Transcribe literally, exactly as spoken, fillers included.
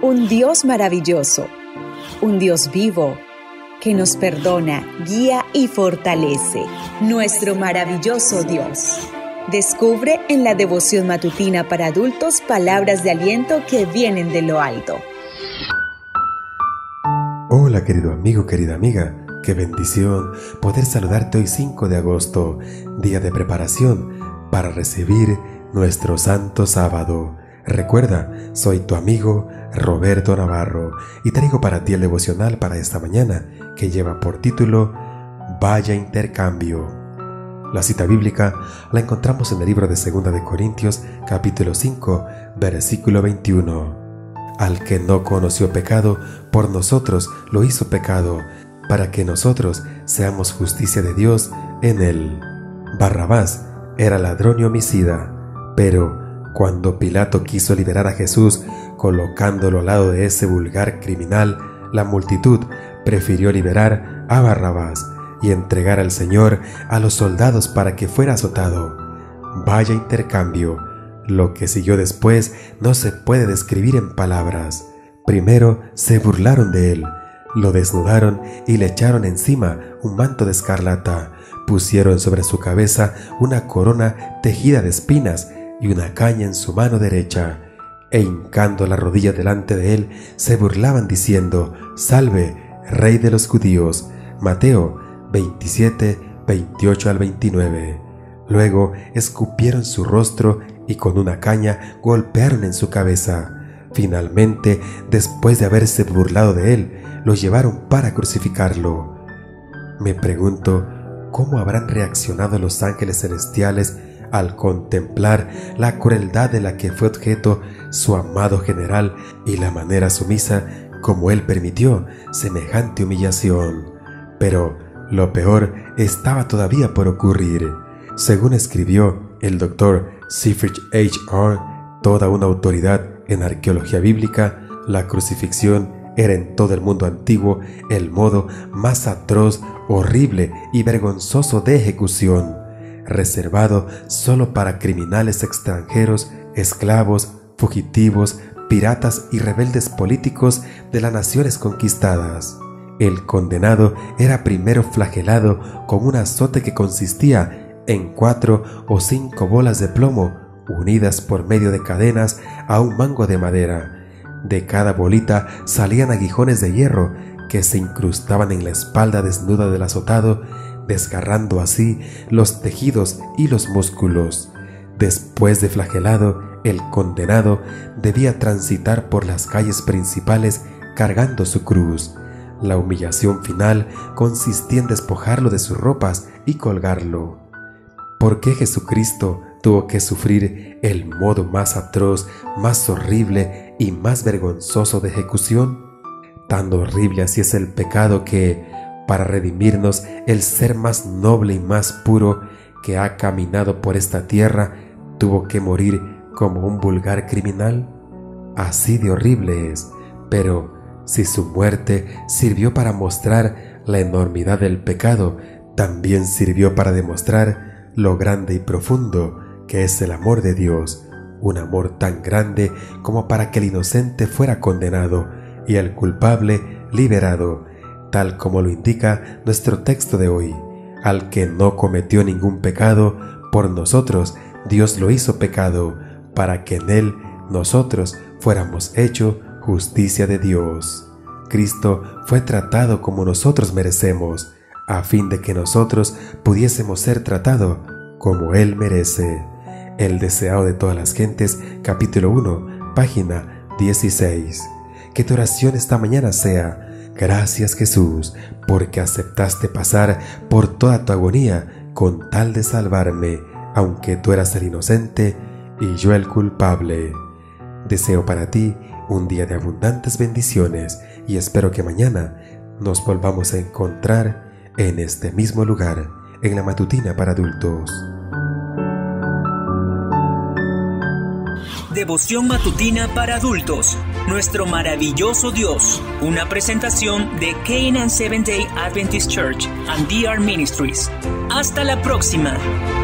Un Dios maravilloso, un Dios vivo, que nos perdona, guía y fortalece. Nuestro maravilloso Dios. Descubre en la devoción matutina para adultos palabras de aliento que vienen de lo alto. Hola querido amigo, querida amiga. Qué bendición poder saludarte hoy cinco de agosto, día de preparación para recibir nuestro Santo Sábado. Recuerda, soy tu amigo Roberto Navarro y traigo para ti el devocional para esta mañana que lleva por título Vaya Intercambio. La cita bíblica la encontramos en el libro de Segunda de Corintios, capítulo cinco, versículo veintiuno. Al que no conoció pecado, por nosotros lo hizo pecado, para que nosotros seamos justicia de Dios en él. Barrabás era ladrón y homicida, pero cuando Pilato quiso liberar a Jesús, colocándolo al lado de ese vulgar criminal, la multitud prefirió liberar a Barrabás y entregar al Señor a los soldados para que fuera azotado. Vaya intercambio. Lo que siguió después no se puede describir en palabras. Primero se burlaron de él, lo desnudaron y le echaron encima un manto de escarlata, pusieron sobre su cabeza una corona tejida de espinas y una caña en su mano derecha, e hincando la rodilla delante de él, se burlaban diciendo: «Salve, Rey de los judíos». Mateo veintisiete, veintiocho al veintinueve. Luego escupieron su rostro y con una caña golpearon en su cabeza. Finalmente, después de haberse burlado de él, lo llevaron para crucificarlo. Me pregunto, ¿cómo habrán reaccionado los ángeles celestiales al contemplar la crueldad de la que fue objeto su amado general y la manera sumisa como él permitió semejante humillación? Pero lo peor estaba todavía por ocurrir. Según escribió el doctor Siegfried H R, toda una autoridad en arqueología bíblica, la crucifixión era en todo el mundo antiguo el modo más atroz, horrible y vergonzoso de ejecución, reservado solo para criminales extranjeros, esclavos, fugitivos, piratas y rebeldes políticos de las naciones conquistadas. El condenado era primero flagelado con un azote que consistía en cuatro o cinco bolas de plomo unidas por medio de cadenas a un mango de madera. De cada bolita salían aguijones de hierro que se incrustaban en la espalda desnuda del azotado, desgarrando así los tejidos y los músculos. Después de flagelado, el condenado debía transitar por las calles principales cargando su cruz. La humillación final consistía en despojarlo de sus ropas y colgarlo. ¿Por qué Jesucristo tuvo que sufrir el modo más atroz, más horrible y más vergonzoso de ejecución? Tan horrible así es el pecado que, para redimirnos, el ser más noble y más puro que ha caminado por esta tierra tuvo que morir como un vulgar criminal. Así de horrible es, pero si su muerte sirvió para mostrar la enormidad del pecado, también sirvió para demostrar lo grande y profundo que es el amor de Dios, un amor tan grande como para que el inocente fuera condenado y el culpable liberado, tal como lo indica nuestro texto de hoy. Al que no cometió ningún pecado, por nosotros Dios lo hizo pecado, para que en él nosotros fuéramos hecho justicia de Dios. Cristo fue tratado como nosotros merecemos, a fin de que nosotros pudiésemos ser tratados como Él merece. El deseado de todas las gentes, capítulo uno, página dieciséis. Que tu oración esta mañana sea: gracias Jesús, porque aceptaste pasar por toda tu agonía con tal de salvarme, aunque tú eras el inocente y yo el culpable. Deseo para ti un día de abundantes bendiciones y espero que mañana nos volvamos a encontrar en este mismo lugar, en la matutina para adultos. Devoción matutina para adultos. Nuestro maravilloso Dios. Una presentación de Canaan Seventh Day Adventist Church and D R Ministries. Hasta la próxima.